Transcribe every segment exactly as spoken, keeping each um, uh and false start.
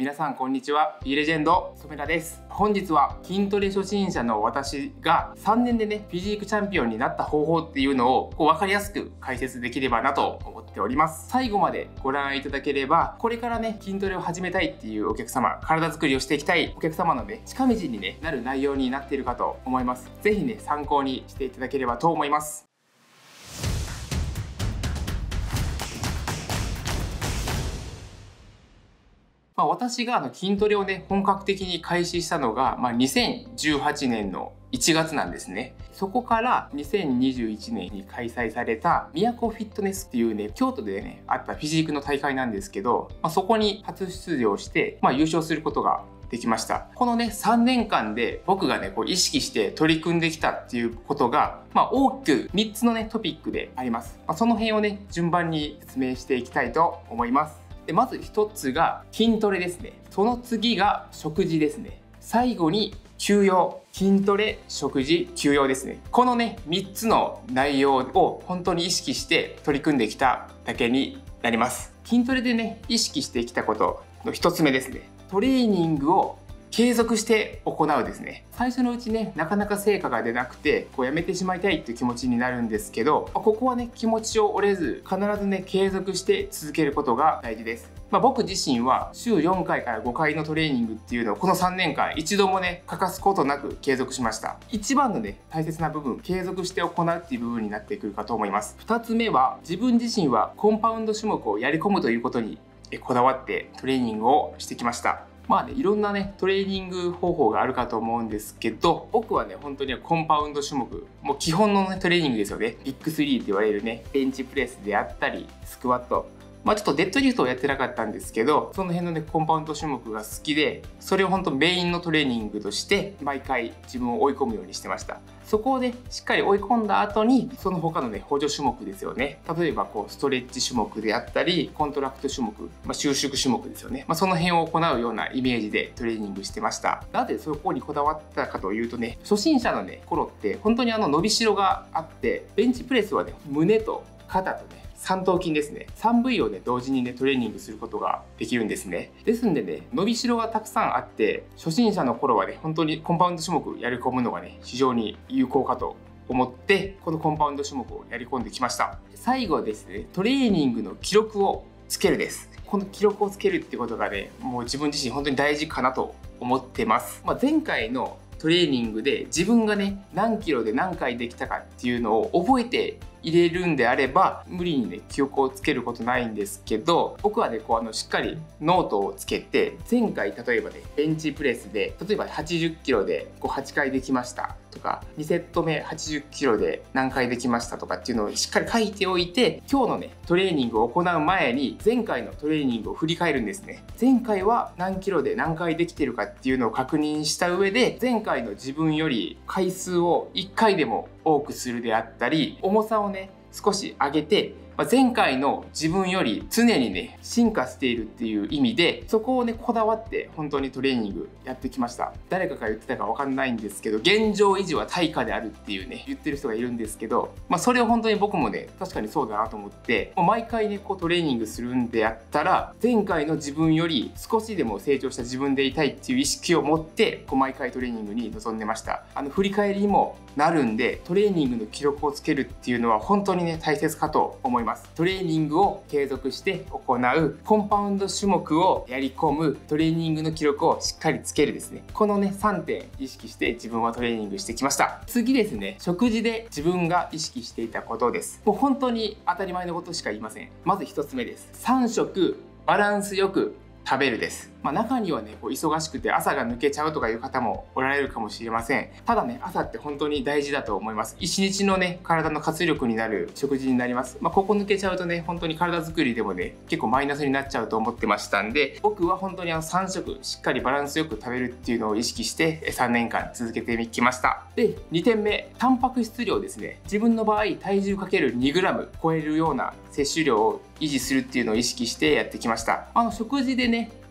皆さんこんにちは。Bレジェンド染田です。本日は筋トレ初心者の私がさんねんでねフィジークチャンピオンになった方法っていうのをこう分かりやすく解説できればなと思っております。最後までご覧いただければ、これからね筋トレを始めたいっていうお客様、体作りをしていきたいお客様のね近道に、ね、なる内容になっているかと思います。是非ね参考にしていただければと思います。まあ、私があの筋トレをね本格的に開始したのが、まあ、にせんじゅうはちねんのいちがつなんですね。そこからにせんにじゅういちねんに開催されたミヤコフィットネスっていうね京都でねあったフィジークの大会なんですけど、まあ、そこに初出場して、まあ、優勝することができました。このねさんねんかんで僕がねこう意識して取り組んできたっていうことが、まあ、大きくみっつのねトピックであります。まあ、その辺をね順番に説明していきたいと思います。でまずひとつが筋トレですね。その次が食事ですね。最後に休養。筋トレ、食事、休養ですね。このねみっつの内容を本当に意識して取り組んできただけになります。筋トレでね意識してきたことのひとつめですね。トレーニングを継続して行うですね。最初のうちねなかなか成果が出なくてこうやめてしまいたいっていう気持ちになるんですけど、ここはね気持ちを折れず必ずね継続して続けることが大事です。まあ、僕自身は週よんかいからごかいのトレーニングっていうのをこのさんねんかん一度もね欠かすことなく継続しました。一番のね大切な部分、継続して行うっていう部分になってくるかと思います。ふたつめは自分自身はコンパウンド種目をやり込むということにこだわってトレーニングをしてきました。まあね、いろんなねトレーニング方法があるかと思うんですけど、僕はね本当にコンパウンド種目、もう基本の、ね、トレーニングですよね。ビッグスリーって言われるねベンチプレスであったりスクワット、まあ、ちょっとデッドリフトをやってなかったんですけど、その辺のねコンパウンド種目が好きで、それを本当メインのトレーニングとして毎回自分を追い込むようにしてました。そこをねしっかり追い込んだ後にその他のね補助種目ですよね。例えばこうストレッチ種目であったりコントラクト種目、まあ、収縮種目ですよね。まあ、その辺を行うようなイメージでトレーニングしてました。なぜそこにこだわったかというとね、初心者のね頃って本当にあの伸びしろがあって、ベンチプレスはね胸と肩とね三頭筋ですね。さんぶいをね同時にねトレーニングすることができるんですね。ですんでね伸びしろがたくさんあって、初心者の頃はね本当にコンパウンド種目やり込むのがね非常に有効かと思ってこのコンパウンド種目をやり込んできました。最後はですねトレーニングの記録をつけるです。この記録をつけるってことがねもう自分自身本当に大事かなと思ってます。まあ、前回のトレーニングで自分がね何キロで何回できたかっていうのを覚えて入れるんであれば無理にね記憶をつけることないんですけど、僕はねこうあのしっかりノートをつけて、前回例えばねベンチプレスで例えばはちじゅっキロでこうはちかいできましたとか、にセット目はちじゅっキロで何回できましたとかっていうのをしっかり書いておいて、今日のねトレーニングを行う前に前回のトレーニングを振り返るんですね。前回は何キロで何回できてるかっていうのを確認した上で、前回の自分より回数をいっかいでも多くするであったり、重さをね少し上げて、まあ、前回の自分より常にね進化しているっていう意味で、そこをねこだわって本当にトレーニングやってきました。誰かが言ってたか分かんないんですけど、現状維持は対価であるっていうね言ってる人がいるんですけど、まあ、それを本当に僕もね確かにそうだなと思って、もう毎回ねこうトレーニングするんであったら前回の自分より少しでも成長した自分でいたいっていう意識を持ってこう毎回トレーニングに臨んでました。あの振り返りにもなるんで、トレーニングの記録をつけるっていうのは本当にね大切かと思います。トレーニングを継続して行う、コンパウンド種目をやり込む、トレーニングの記録をしっかりつけるですね。このねさんてん意識して自分はトレーニングしてきました。次ですね、食事で自分が意識していたことです。もう本当に当たり前のことしか言いません。まずひとつめです。さんしょくバランスよく食べるです。まあ、中にはねこう忙しくて朝が抜けちゃうとかいう方もおられるかもしれません。ただね朝って本当に大事だと思います。一日のね体の活力になる食事になります。まあ、ここ抜けちゃうとね本当に体作りでもね結構マイナスになっちゃうと思ってましたんで、僕は本当にあのさんしょくしっかりバランスよく食べるっていうのを意識してさんねんかん続けてきました。でにてんめ、タンパク質量ですね。自分の場合体重かけるにグラム超えるような摂取量を維持するっていうのを意識してやってきました。あの食事でね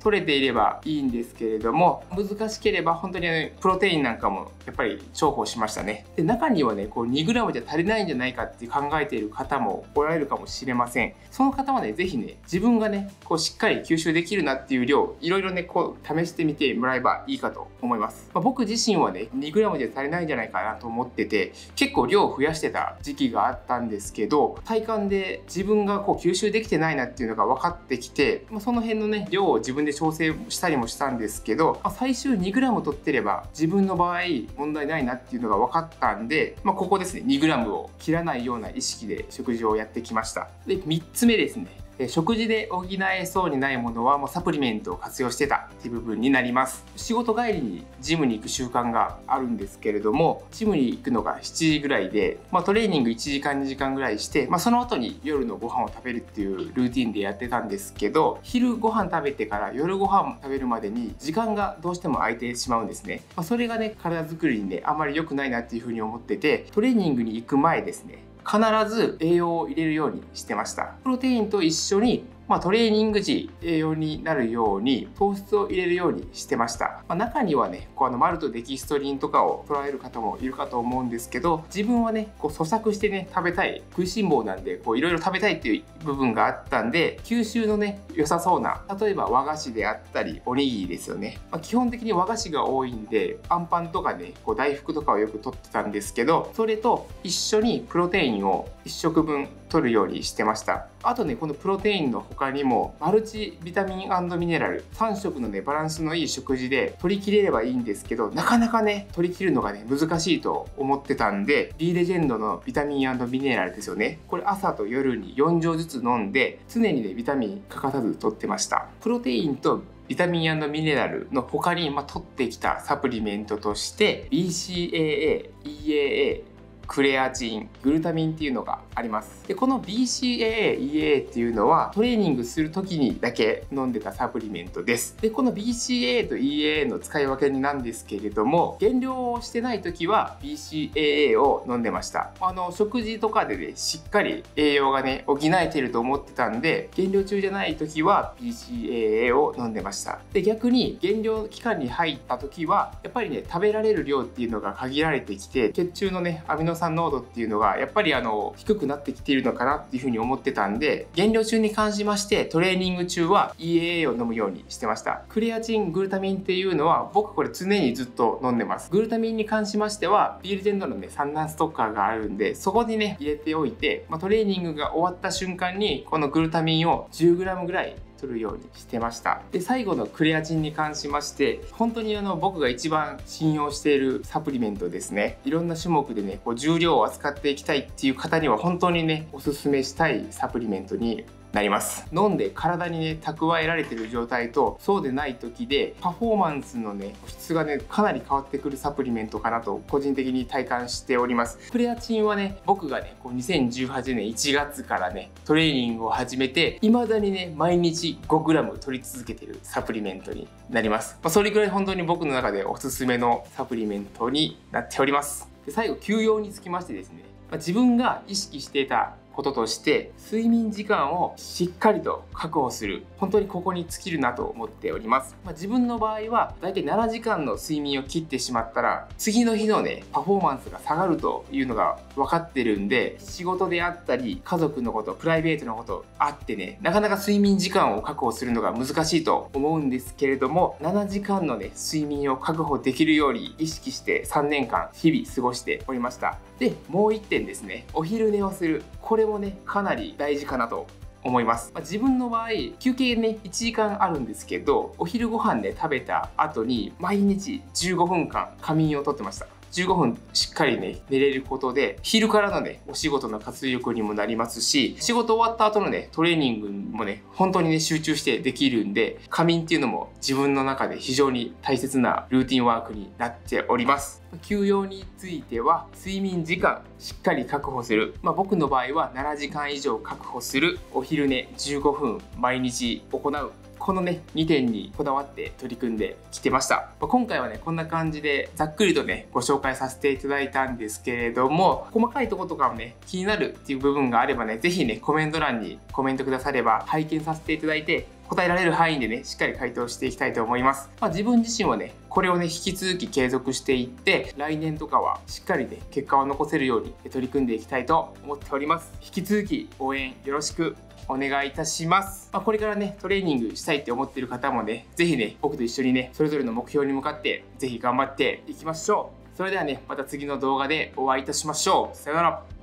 取れていればいいんですけれども、難しければ本当にねプロテインなんかもやっぱり重宝しましたね。で、中にはねこうにグラムじゃ足りないんじゃないかって考えている方もおられるかもしれません。その方はね是非ね自分がねこうしっかり吸収できるなっていう量いろいろねこう試してみてもらえばいいかと思います。まあ、僕自身はねにグラムじゃ足りないんじゃないかなと思ってて、結構量を増やしてた時期があったんですけど、体感で自分がこう吸収できてないなっていうのが分かってきて、まあ、その辺のね量を自分で調整したりもしたんですけど、まあ、最終にグラム取ってれば自分の場合問題ないなっていうのが分かったんで、まあ、ここですねにグラムを切らないような意識で食事をやってきました。でみっつめですね、食事で補えそうにないものはもうサプリメントを活用してたっていう部分になります。仕事帰りにジムに行く習慣があるんですけれども、ジムに行くのがしちじぐらいで、まあ、トレーニングいちじかんにじかんぐらいして、まあ、その後に夜のご飯を食べるっていうルーティンでやってたんですけど、昼ご飯食べてから夜ご飯食べるまでに時間がどうしても空いてしまうんですね。まあ、それがね体作りにねあんまり良くないなっていうふうに思ってて、トレーニングに行く前ですね必ず栄養を入れるようにしてました。プロテインと一緒に、まあ、トレーニング時栄養になるように糖質を入れるようにしてました。まあ、中にはねこうあのマルトデキストリンとかを取られる方もいるかと思うんですけど、自分はねこう咀嚼してね食べたい、食いしん坊なんでこういろいろ食べたいっていう部分があったんで、吸収のね良さそうな例えば和菓子であったりおにぎりですよね。まあ、基本的に和菓子が多いんであんパンとかねこう大福とかをよく取ってたんですけど、それと一緒にプロテインをいっしょくぶん取るようにしてました。あとねこのプロテインの他にもマルチビタミン&ミネラルさんしょくのねバランスのいい食事で取り切れればいいんですけど、なかなかね取り切るのがね難しいと思ってたんで、 B レジェンドのビタミン&ミネラルですよね、これ朝と夜によんじょうずつ飲んで常にねビタミン欠かさず取ってました。プロテインとビタミン&ミネラルの他に、まあ、取ってきたサプリメントとして ビーシーエーエー、イーエーエー、クレアチン、グルタミンっていうのがあります。でこの ビーシーエーエー、イーエーエー っていうのはトレーニングする時にだけ飲んでたサプリメントです。でこの ビーシーエーエー と イーエーエー の使い分けなんですけれども、減量をしてない時は ビーシーエーエー を飲んでました。あの食事とかでねしっかり栄養がね補えてると思ってたんで、減量中じゃない時は ビーシーエーエー を飲んでました。で逆に減量期間に入った時はやっぱりね食べられる量っていうのが限られてきて、血中のねアミノ酸濃度っていうのがやっぱりあの低くなってきているのかなっていうふうに思ってたんで、減量中に関しましてトレーニング中は イーエーエー を飲むようにしてました。クレアチン、グルタミンっていうのは僕これ常にずっと飲んでます。グルタミンに関しましては B レジェンドのね三段ストッカーがあるんで、そこにね入れておいて、まあ、トレーニングが終わった瞬間にこのグルタミンを じゅうグラム ぐらい取るようにしてました。で最後のクレアチンに関しまして本当にあの僕が一番信用しているサプリメントですね。いろんな種目でねこう重量を扱っていきたいっていう方には本当にねおすすめしたいサプリメントになります。飲んで体にね蓄えられてる状態とそうでない時でパフォーマンスのね質がねかなり変わってくるサプリメントかなと個人的に体感しております。クレアチンはね僕がねこうにせんじゅうはちねんいちがつからねトレーニングを始めて未だにね毎日 ごグラム 取り続けてるサプリメントになります。まあ、それぐらい本当に僕の中でおすすめのサプリメントになっております。で最後休養につきましてですね、まあ、自分が意識していたこととして睡眠時間をしっかりと確保する、本当にここに尽きるなと思っております。まあ、自分の場合はだいたいななじかんの睡眠を切ってしまったら次の日のねパフォーマンスが下がるというのが分かってるんで、仕事であったり家族のこと、プライベートのことあってねなかなか睡眠時間を確保するのが難しいと思うんですけれども、ななじかんのね睡眠を確保できるように意識してさんねんかん日々過ごしておりました。でもういってんですね、お昼寝をする、これもねかなり大事かなと思います。まあ、自分の場合休憩ねいちじかんあるんですけど、お昼ご飯ね食べた後に毎日じゅうごふんかん仮眠をとってました。じゅうごふんしっかりね寝れることで昼からのねお仕事の活力にもなりますし、仕事終わった後のねトレーニングもね本当にね集中してできるんで、仮眠っていうのも自分の中で非常に大切なルーティンワークになっております。休養については睡眠時間しっかり確保する、まあ、僕の場合はななじかん以上確保する、お昼寝じゅうごふん毎日行う、このねにてんにこだわって取り組んできてました。今回はねこんな感じでざっくりとねご紹介させていただいたんですけれども、細かいところとかもね気になるっていう部分があればね是非ねコメント欄にコメントくだされば拝見させていただいて答えられる範囲でね、しっかり回答していきたいと思います。まあ、自分自身はね、これをね、引き続き継続していって、来年とかはしっかりね、結果を残せるように取り組んでいきたいと思っております。引き続き応援よろしくお願いいたします。まあ、これからね、トレーニングしたいって思っている方もね、ぜひね、僕と一緒にね、それぞれの目標に向かって、ぜひ頑張っていきましょう。それではね、また次の動画でお会いいたしましょう。さよなら。